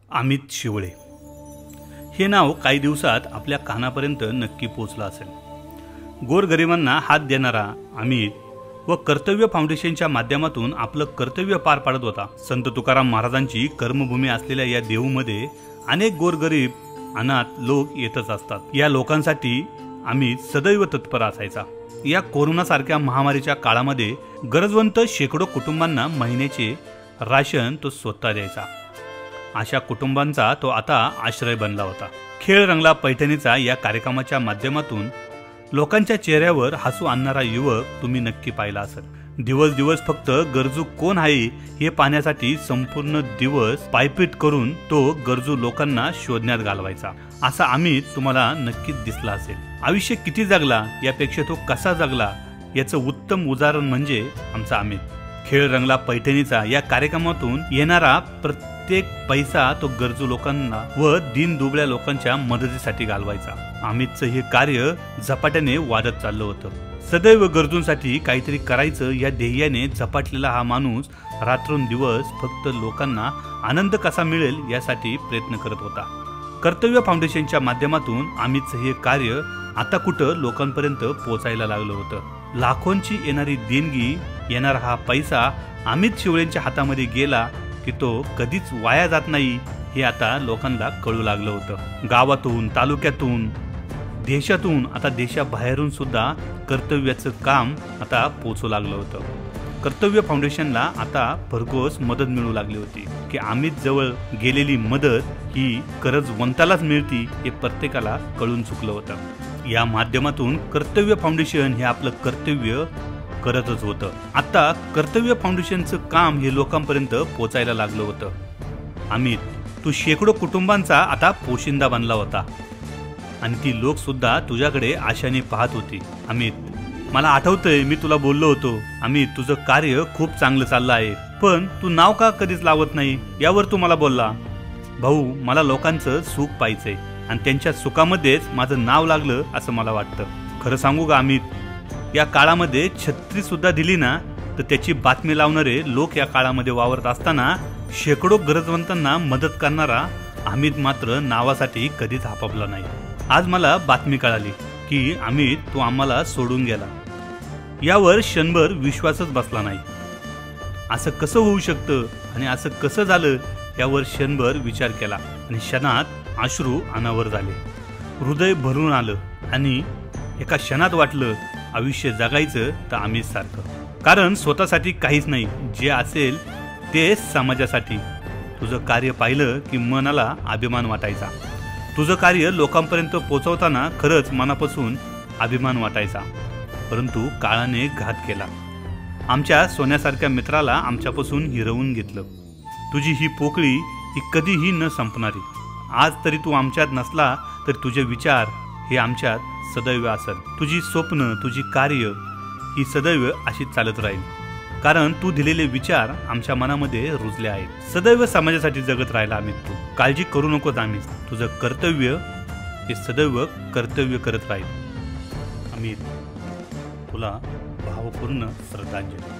अमित शिवळे हे नाव काही दिवसात आपल्या कानापर्यंत नक्की पोहोचलं असेल। गोरगरिबांना हात देणारा अमित व कर्तव्य फाउंडेशनच्या माध्यमातून आपलं कर्तव्य पार पाडत होता। संत तुकाराम महाराजांची कर्मभूमी असलेल्या या देऊमध्ये अनेक गोरगरीब अनाथ लोक येतच असतात। या लोकांसाठी अमित सदैव तत्पर असायचा। या कोरोनासारख्या महामारीच्या काळामध्ये गरजवंत शेकडो कुटुंबांना महिन्याचे राशन तो स्वतः द्यायचा। अशा कुटुंबांचा तो आता आश्रय बनला होता। खेळ रंगला पैठणीचा या कार्यक्रमाच्या माध्यमातून लोकांच्या चेहऱ्यावर हसू आणणारा युवक तुम्ही नक्की पाहिला असेल। दिवस दिवस फक्त गरजू कोण आहे हे पाहण्यासाठी संपूर्ण दिवस पायपीट करून तो गरजू लोकांना शोधण्यात घालवायचा। असा अमित तुम्हाला नक्कीच दिसला असेल। आयुष्य किती जगला यापेक्षा तो कसा जगला याचं उत्तम उदाहरण म्हणजे आमचा अमित। खेळ रंगला पैठणीचा या कार्यक्रमातून येणारा प्रत्येक पैसा तो गरजू लोकांना व दीन दुबळ्या लोकांच्या मदतीसाठी घालवायचा। अमितचं हे कार्य झपाट्याने वाढत चाललं होतं। सदैव गरजूंसाठी काहीतरी करायचं या ध्येयाने झपाटलेला हा माणूस रात्रंदिवस फक्त लोकांना आनंद कसा मिळेल यासाठी प्रयत्न करत होता। कर्तव्य फाउंडेशनच्या माध्यमातून अमितचं हे कार्य आता कुठं लोकांपर्यंत पोहोचायला लागलं होतं। लाखोंची येणारी देणगी येणारा हा पैसा अमित शिवळेंच्या हातामध्ये गेला की तो कधीच वाया जात नाही हे आता लोकांना कळू लागलं होतं। गावातून, तालुक्यातून, देशातून, आता देशाबाहेरून सुद्धा कर्तव्याचं काम आता पोचू लागलं होतं। कर्तव्य फाउंडेशनला आता भरघोस मदत मिळू लागली होती की अमित जवळ गेलेली मदत ही गरजवंतालाच मिळती हे प्रत्येकाला कळून चुकलं होतं। या माध्यमातून कर्तव्य फाउंडेशन हे आपलं कर्तव्य करतच होतं। आता कर्तव्य फाउंडेशनचं काम हे लोकांपर्यंत पोचायला लागलं होतं। अमित, तू शेकडो कुटुंबांचा आता पोशिंदा बनला होता आणि ती लोक सुद्धा तुझ्याकडे आशाने पाहत होती। अमित, मला आठवतंय मी तुला बोललो होतो, अमित तुझं कार्य खूप चांगलं चाललं आहे, पण तू नाव का कधीच लावत नाही यावर तू मला बोलला। भाऊ, मला लोकांचं सुख पाहिजे आणि त्यांच्या सुखामध्येच माझं नाव लागलं असं मला वाटतं। खरं सांगू का अमित, या काळामध्ये छत्री सुद्धा दिली ना तर त्याची बातमी लावणारे लोक या काळामध्ये वावरत असताना शेकडो गरजवंतांना मदत करणारा अमित मात्र नावासाठी कधीच हापापला नाही। आज मला बातमी कळाली की अमित तू आम्हाला सोडून गेला। यावर क्षणभर विश्वासच बसला नाही। असं कसं होऊ शकतं आणि असं कसं झालं यावर क्षणभर विचार केला आणि क्षणात अश्रू अनावर झाले। हृदय भरून आलं आणि एका क्षणात वाटलं आयुष्य जगायचं तर अमित सारखं। कारण स्वतःसाठी काहीच नाही, जे असेल ते समाजासाठी। तुझं कार्य पाहिलं की मनाला अभिमान वाटायचा। तुझं कार्य लोकांपर्यंत पोहोचवताना खरंच मनापासून अभिमान वाटायचा। परंतु काळाने घात केला। आमच्या सोन्यासारख्या मित्राला आमच्यापासून हिरवून घेतलं। तुझी ही पोकळी ही कधीही न संपणारी। आज तरी तू आमच्यात नसला तर तुझे विचार हे आमच्यात सदैव असेल। तुझी स्वप्न, तुझी कार्य ही सदैव अशीच चालत राहील। कारण तू दिलेले विचार आमच्या मनामध्ये रुजले आहेत। सदैव समाजासाठी जगत राहिला अमित तू। काळजी करू नकोस अमित, तुझं कर्तव्य हे सदैव कर्तव्य करत राहील। अमित, तुला भावपूर्ण श्रद्धांजली।